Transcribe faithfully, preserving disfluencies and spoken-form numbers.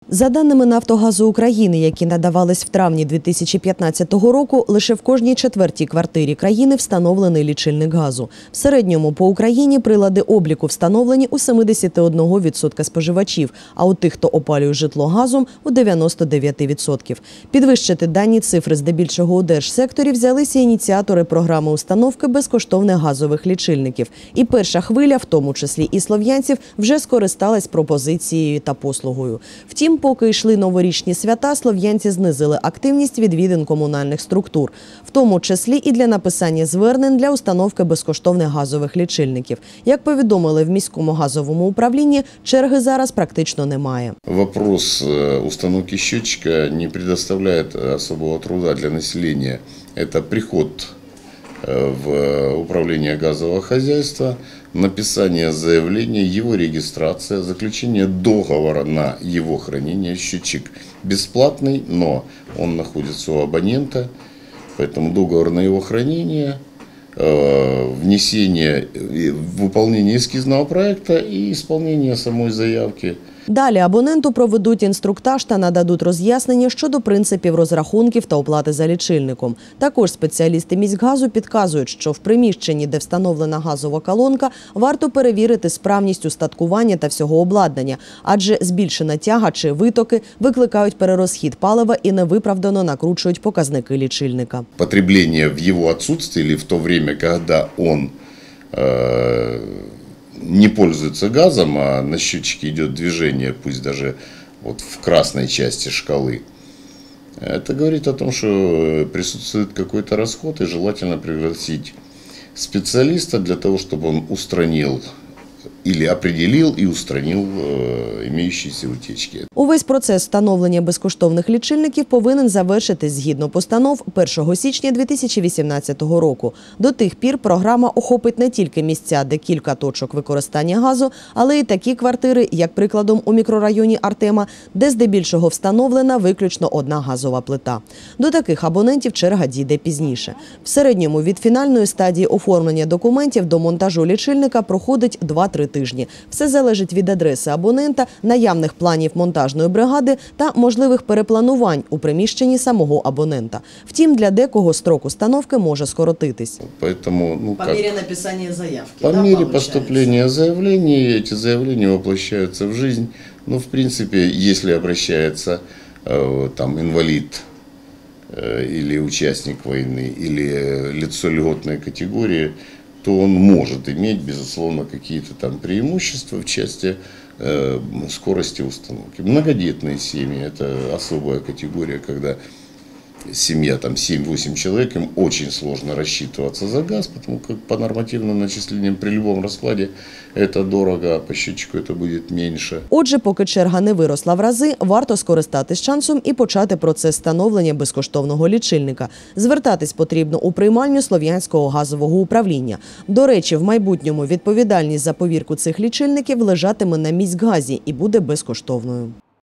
За даними «Нафтогазу України», які надавались в травні дві тисячі п'ятнадцятого року, лише в кожній четвертій квартирі країни встановлений лічильник газу. В середньому по Україні прилади обліку встановлені у сімдесят один відсоток споживачів, а у тих, хто опалює житло газом – у дев'яносто дев'ять відсотків. Підвищити дані цифри здебільшого у держсекторі взялися ініціатори програми установки безкоштовних газових лічильників. І перша хвиля, в тому числі і слов'янців, вже скористалась пропозицією та послугою. Втім, поки йшли новорічні свята, слов'янці знизили активність відвідин комунальних структур, в тому числі і для написання звернень для установки безкоштовних газових лічильників. Як повідомили в міському газовому управлінні, черги зараз практично немає. Вопрос установки счетчика не предоставляє особого труда для населення. Це приход в управление газового хозяйства, написание заявления, его регистрация, заключение договора на его хранение. Счетчик бесплатный, но он находится у абонента, поэтому договор на его хранение, внесение, выполнение эскизного проекта и исполнение самой заявки. Далі абоненту проведуть інструктаж та нададуть роз'яснення щодо принципів розрахунків та оплати за лічильником. Також спеціалісти міськгазу підказують, що в приміщенні, де встановлена газова колонка, варто перевірити справність устаткування та всього обладнання, адже збільшена тяга чи витоки викликають перерозхід палива і невиправдано накручують показники лічильника. Потреблення в його відсутствии, или в то время, коли він э, не пользуется газом, а на счетчике идет движение, пусть даже вот в красной части шкалы, это говорит о том, что присутствует какой-то расход, и желательно пригласить специалиста для того, чтобы он устранил или определил и устранил э, имеющиеся утечки. Увесь процес встановлення безкоштовних лічильників повинен завершитись згідно постанов першого січня дві тисячі вісімнадцятого року. До тих пір програма охопить не тільки місця, де кілька точок використання газу, але й такі квартири, як прикладом у мікрорайоні Артема, де здебільшого встановлена виключно одна газова плита. До таких абонентів черга дійде пізніше. В середньому від фінальної стадії оформлення документів до монтажу лічильника проходить два-три тижні. Все залежить від адреси абонента, наявних планів монтажної бригади та можливих перепланувань у приміщенні самого абонента. Втім, для декого строк установки може скоротитись. Поэтому, ну, по как, мере написания заявки. По да, мере поступления заявлений, эти заявления воплощаются в жизнь. Ну, в принципе, если обращается э, там инвалид э, или участник войны, или лицо льготной категории, то он может иметь, безусловно, какие-то там преимущества в части э, скорости установки. Многодетные семьи – это особая категория, когда семья там семь-восемь человек, им очень сложно рассчитываться за газ, потому как по нормативным начислениям при любом раскладе это дорого, а по счетчику это будет меньше. Отже, поки черга не виросла в рази, варто скористатись шансом і почати процес встановлення безкоштовного лічильника. Звертатись потрібно у приймальню Слов'янського газового управління. До речі, в майбутньому відповідальність за повірку цих лічильників лежатиме на міськгазі і буде безкоштовною.